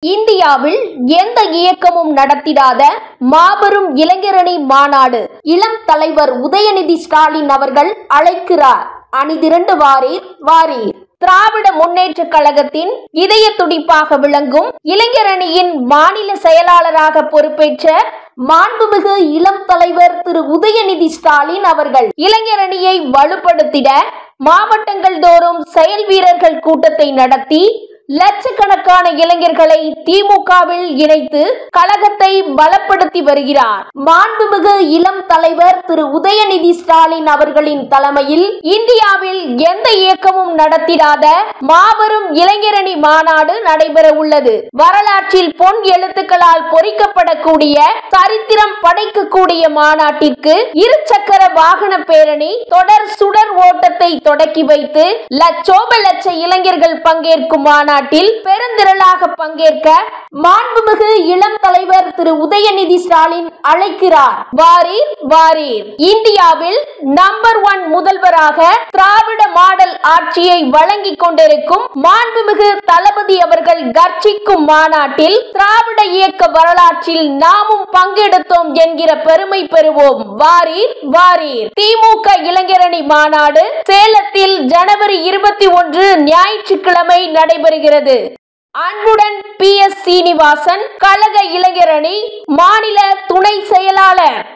இந்தியாவில் எந்த இயக்கமும் நடத்திடாத மாபெரும் இளைஞரணி மாநாடு இளம் தலைவர் உதயநிதி ஸ்டாலின் அவர்கள் அழைக்கிறார். அணிதிரண்டு வாரீர் வாரீர். திராவிட முன்னேற்ற கழகத்தின் இதய துடிப்பாக விளங்கும் இளைஞரணியின் மாநில செயலாளராக பொறுப்பேற்ற மாண்புமிகு இளம் தலைவர் திரு உதயநிதி ஸ்டாலின் அவர்கள் இளைஞரணியை வலுப்படுத்திட மாவட்டங்கள் தோறும் செயல் வீரர்கள் கூட்டத்தை நடத்தி லட்சக்கணக்கான இளைஞர்களை திமுகவில் இணைத்து கழகத்தை பலப்படுத்தி வருகிறார். மாண்புமிகு இளம் தலைவர் திரு உதயநிதி ஸ்டாலின் அவர்களின் தலைமையில் இந்தியாவில் எந்த இயக்கமும் நடத்திடாத மாபெரும் இளைஞரணி மாநாடு நடைபெற உள்ளது. வரலாற்றில் பொன் எழுத்துக்களால் பொறிக்கப்படக்கூடிய சரித்திரம் படைக்கக்கூடிய மாநாட்டிற்கு இருசக்கர வாகன பேரணி தொடர் சுடர் ஓட்டத்தை தொடக்கி வைத்து லட்சோப லட்ச இளைஞர்கள் பங்கேற்கும் மாநாட்டில் பெருந்திரளாக பங்கேற்க மாண்புமிகு இளம் தலைவர் திரு உதயநிதி ஸ்டாலின் அழைக்கிறார். வாரீர் வாரீர். இந்தியாவில் நம்பர் 1 முதல்வராக திராவிட மாடல் ஆட்சியை வழங்கிக் கொண்டிருக்கும் மாண்புமிகு தளபதி அவர்கள் கர்ஜிக்கும் மாநாட்டில் திராவிட இயக்க வரலாற்றில் நாமும் பங்கெடுத்தோம் என்கிற பெருமை பெறுவோம். வாரீர் வாரீர். திமுக இளைஞரணி மாநாடு சேலத்தில் ஜனவரி 21 ஞாயிற்றுக்கிழமை நடைபெறுகிறது. அன்புடன் PS சீனிவாசன், கழக இளைஞரணி மாநில துணை செயலாளர்.